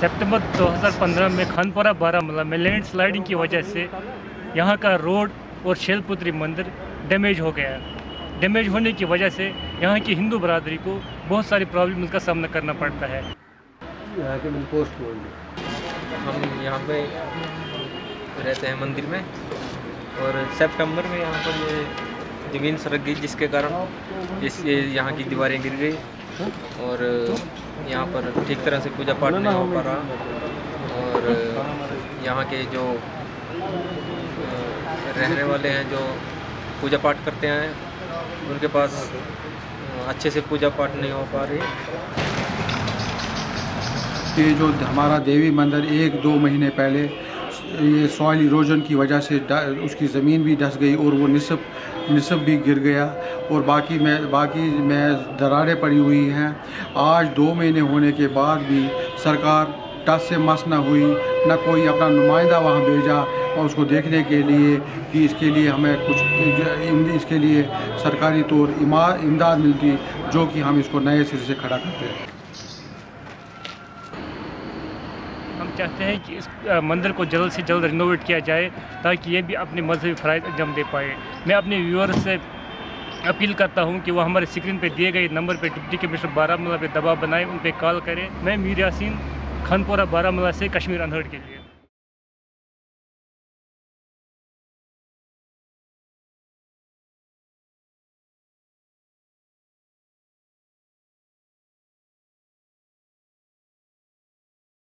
सितंबर 2015 में खानपुरा बारामूला में land sliding की वजह से यहाँ का रोड और शैलपुत्री मंदिर डैमेज हो गया है। डैमेज होने की वजह से यहाँ की हिंदू बरादरी को बहुत सारी प्रॉब्लम्स का सामना करना पड़ता है। यहाँ के पोस्ट हम यहाँ पे रहते हैं मंदिर में, और सितंबर में यहाँ पर ये ज़मीन सरक गई, जिसके कारण ये यहाँ की दीवारें गिर गई और यहाँ पर ठीक तरह से पूजा पाठ नहीं हो पा रहा। और यहाँ के जो रहने वाले हैं, जो पूजा पाठ करते हैं, उनके पास अच्छे से पूजा पाठ नहीं हो पा रही। ये जो हमारा देवी मंदिर 1-2 महीने पहले ये सॉइल इरोजन की वजह से उसकी ज़मीन भी धंस गई और वो निसब भी गिर गया, और बाकी में दरारें पड़ी हुई हैं। आज 2 महीने होने के बाद भी सरकार टस से मस न हुई, न कोई अपना नुमाइंदा वहाँ भेजा और उसको देखने के लिए कि इसके लिए हमें कुछ इसके लिए सरकारी तौर इमदाद मिलती, जो कि हम इसको नए सिरे से खड़ा करते हैं। हम चाहते हैं कि इस मंदिर को जल्द से जल्द रिनोवेट किया जाए ताकि ये भी अपने मजहबी फ़राइज़ अंजाम दे पाए। मैं अपने व्यूअर्स से अपील करता हूं कि वो हमारे स्क्रीन पे दिए गए नंबर पे डिप्टी कमिश्नर बारामूला पे दबाव बनाएं, उन पे कॉल करें। मैं मीर यासीन, खानपुरा बारामूला से कश्मीर अनहर्ड के लिए।